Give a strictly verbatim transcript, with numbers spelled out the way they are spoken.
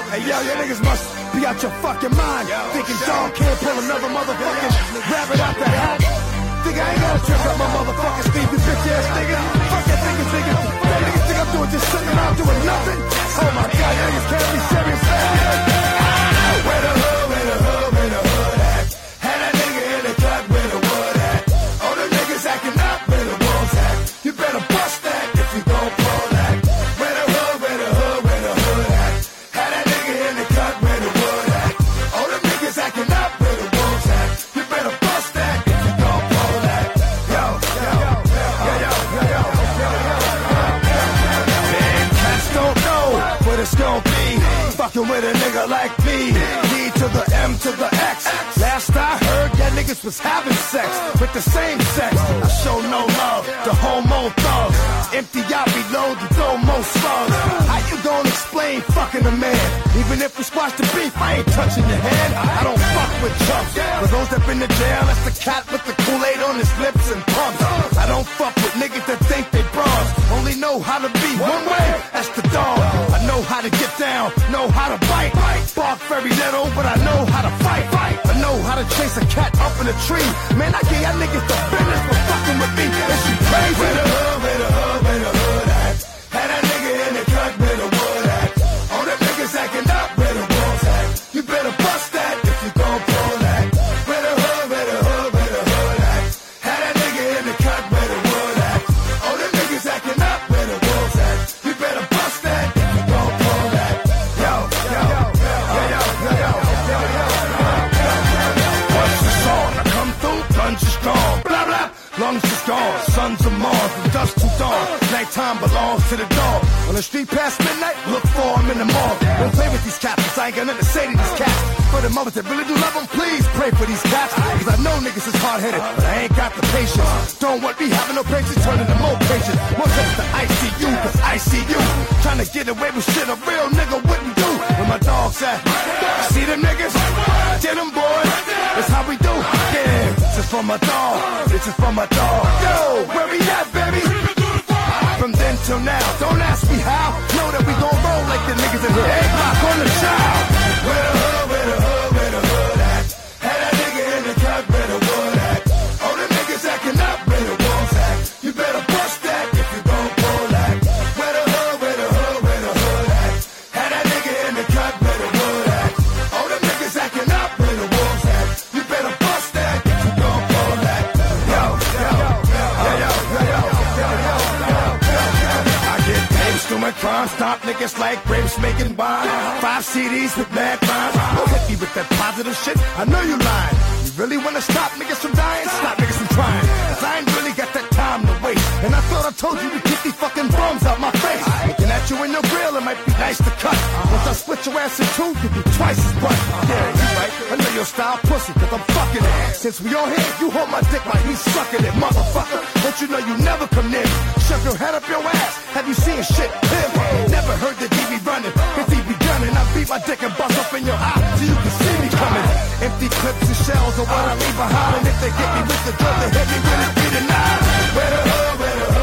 Hey, yo, you niggas must be out your fucking mind. Thinking dog can't pull another motherfucking rabbit out the hat. Think I ain't gotta trick up my motherfucking Steve, you bitch ass nigga. Fuck that niggas, nigga. That niggas think I'm doing just sitting around doing nothing. Oh my god, you niggas can't be serious. Where the hood, where the hood, where the hood at? Had that nigga in the cut where the wood at. All the niggas acting up where the wolves at. You better bust that if you gon' pull that. Where the hood, where the hood, where the hood at? Had that nigga in the cut where the wood at. All the niggas acting up where the wolves at. You better bust that if you gon' pull that. Yo, yo, yo, yo, yo, yo, yo, yo, yo. Man, cats don't know what it's gon' be. Fucking with a nigga like me. D to the M to the X. Last I heard, that niggas was having sex with the same sex. I show no love to homo thugs. Empty out, reload the domo slugs. How you gonna explain fucking a man? Even if we squash the beef, I ain't touching your hand. I don't fuck with chumps. For those that been to jail, that's the cat with the Kool-Aid on his lips and pumps. I don't fuck with niggas that think they bras. Only know how to be one way, that's the dog. I know how to get down, know how to bite. Bark very little, but I know how to fight. I know how to chase a cat up in a tree. Man, I give y'all niggas the business for fucking with me. Is you crazy? Where the hood, where the hood, where the hood at? Had that nigga in the cut where the wood at. All them niggas acting up where the wolves at. You better bust that if you gon' pull that. Where the hood, where the hood, where the hood at? Had that nigga in the cut where the wood at. All them niggas acting up where the wolves at. You better bust that if you gon' pull that. Yo, yo, yo, yo, yo, yo, yo, yo, yo. What's the song? I come through, guns is gone. Blah, blah, lungs is gone. Sons of Mars, from dusk to dawn. Nighttime belongs to the dog. On the street past midnight, look for him in the mall. Don't play with these cats, I ain't got nothing to say to these cats. For the mothers that really do love them, please pray for these cats. Cause I know niggas is hard-headed, but I ain't got the patience. Don't want me having no patience, turning to more patience. More trips to I C U, cause I see you. Trying to get away with shit a real nigga wouldn't do. Where my dogs at? See them niggas? Get them boys. That's how we do. Yeah, this is for my dog. This is for my dog. Yo, where we at, baby? From then till now, don't ask me how. Know that we gon' roll like the niggas in here. Eight block on the child. Where the hood, where the hood, where the hood at? Had that nigga in the cut where the wood at. All the niggas acting up where the wolves at. You better bust that if you gon' pull that. Where the hood, where the hood, where the hood at? Had that nigga in the cut where the wood at. All the niggas acting up where the wolves at. You better bust that if you gon' pull that. Yo, yo, yo, yo, yo, yo, yo, yo, yo, yo. I get paid to my crime, stop niggas like grapes making wine. Five C Ds with mad rhymes. Don't hit me with that positive shit, I know you lying. You really wanna stop niggas from dying? Stop niggas from trying. Cause I ain't really got that time to waste. And I thought I told you to get these fucking bums out my face. Looking at you in your grill, it might be nice to cut. Once I split your ass in two, you'll be twice as butt. Yeah, you right, I know your style pussy, cause I'm fucking it. Since we all here, you hold my dick like he's sucking it, motherfucker. Don't you know you never come near me? Shove your head up your ass, have you seen shit? Him, never heard the D B running, cause he be gunning. I beat my dick and bust up in your eye, so you can see me coming. Empty clips and shells are what I leave behind. And if they get me with the drug, they hit me with it, be denied. Where the hood, where the hood.